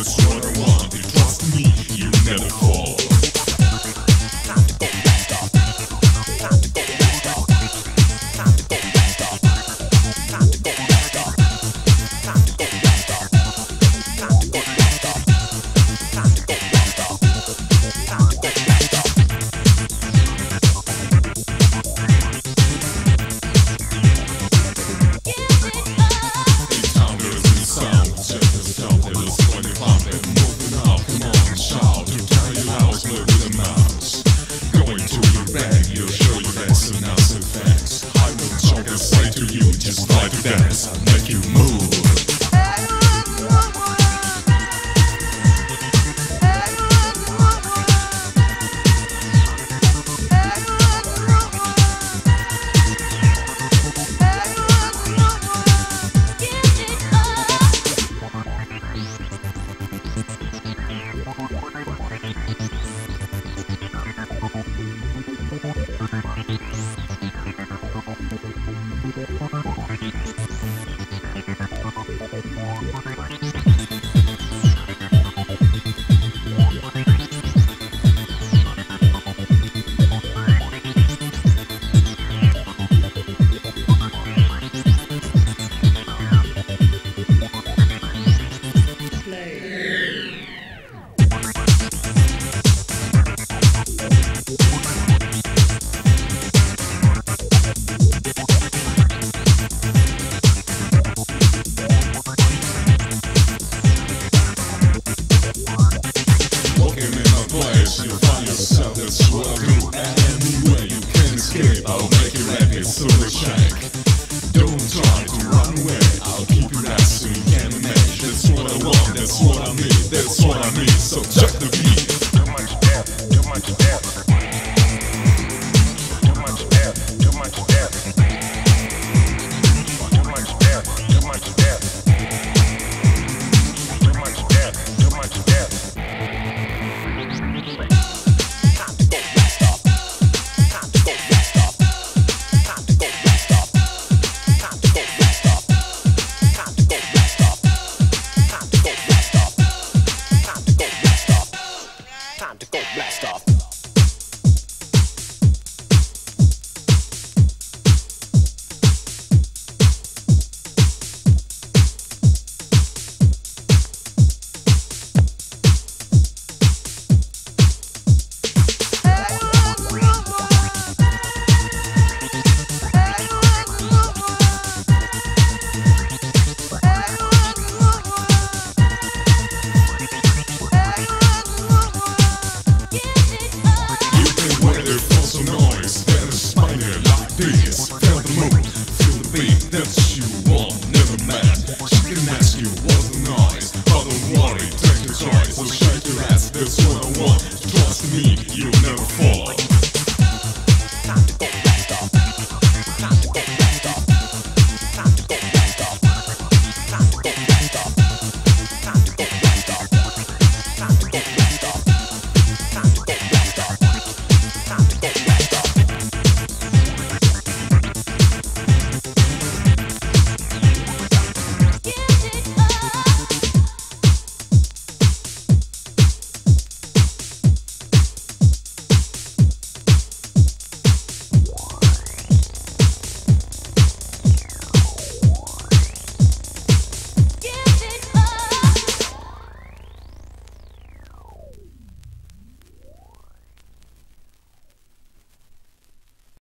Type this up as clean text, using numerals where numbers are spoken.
that's what I want. And trust me, you never fall. Time to go blast off. Time to go blast off. Time to go blast off. Time to go blast off. Time to go blast off. Time to go blast off. Time to go blast off. Time to go blast off. Just like a dance, I'll make you move. You'll find yourself, that's what I do. Anyway, you can escape, I'll make you happy, so check. Don't try to run away, I'll keep you nice so you can manage. That's what I want, that's what I need, that's what I need, so check the beat. Too much death, too much death. Too much death, too much death. Too much death, too much death. Too much death, too much death. Time to go blast off. Feel the mood, feel the beat, that's you want, never mad. She can ask you what's the noise, but don't worry, take your choice. So shake your ass, that's what I want.